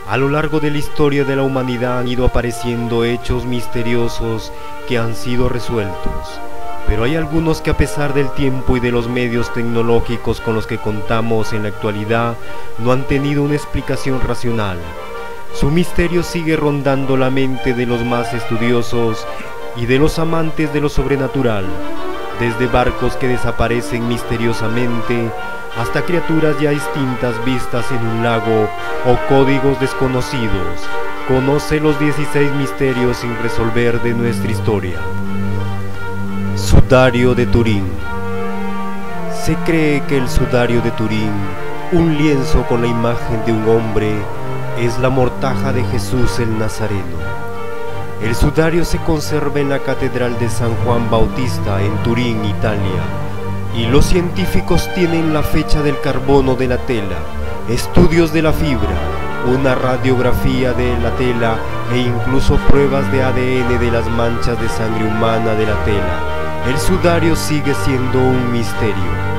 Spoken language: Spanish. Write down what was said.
A lo largo de la historia de la humanidad han ido apareciendo hechos misteriosos que han sido resueltos, pero hay algunos que, a pesar del tiempo y de los medios tecnológicos con los que contamos en la actualidad, no han tenido una explicación racional. Su misterio sigue rondando la mente de los más estudiosos y de los amantes de lo sobrenatural, desde barcos que desaparecen misteriosamente hasta criaturas ya extintas vistas en un lago o códigos desconocidos. Conoce los 16 misterios sin resolver de nuestra historia. Sudario de Turín. Se cree que el sudario de Turín, un lienzo con la imagen de un hombre, es la mortaja de Jesús el Nazareno. El sudario se conserva en la Catedral de San Juan Bautista en Turín, Italia, y los científicos tienen la fecha del carbono de la tela, estudios de la fibra, una radiografía de la tela e incluso pruebas de ADN de las manchas de sangre humana de la tela. El sudario sigue siendo un misterio.